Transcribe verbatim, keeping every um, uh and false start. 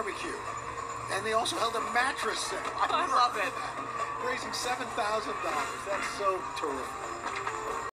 barbecue. And they also held a mattress sale. I love it. Raising seven thousand dollars. That's so terrific.